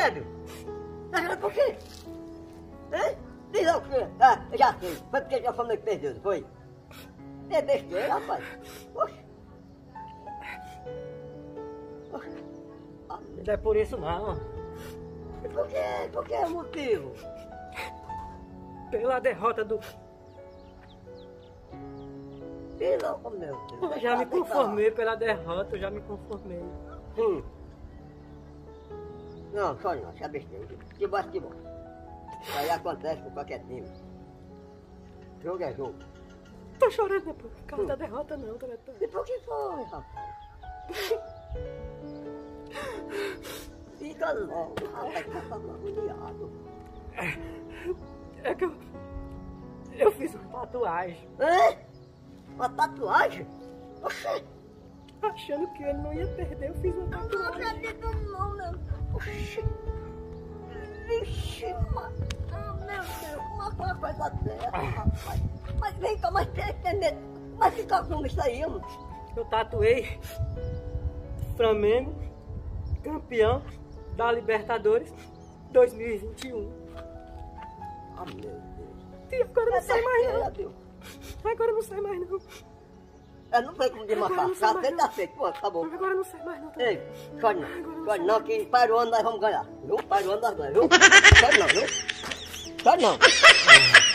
medo? Tá chorando por quê? Hein? Diz lá o que? Ah, eu já sei. Foi porque a família perdeu, não foi? É besteira, rapaz. Oxe. Oxe. Não é por isso não. E por quê? Por que é o motivo? Pela derrota do... Pelo, oh, meu Deus. Eu já me conformei pela derrota, eu já me conformei. Não, só não, isso é besteira. Que bom, que bom. Isso aí acontece com qualquer time. Jogo é jogo. Tô chorando não é por causa da derrota não, diretor. E por que foi, rapaz? Fica logo, rapaz, que tá agoniado. É que eu fiz uma tatuagem. Hã? Uma tatuagem? Oxê! Achando que ele não ia perder, eu fiz uma Não tatuagem. acredito não, meu. Oxê! Vixe, meu Deus, uma coisa dessa, rapaz. Mas vem cá, mas tem que entender. Mas fica com isso aí, mano. Eu tatuei Flamengo, campeão da Libertadores 2021. Ah, meu Deus. E agora não sai mais não. Deus. Agora não sai mais não. Eu não sei como desmarcar. Já sei, tá feito. Pô, tá bom. Agora não sai mais não. Tá? Ei, chore não. Chore não, que para o ano nós vamos ganhar. Viu? Para o ano nós ganhamos, viu? Chore não, viu? Chore não.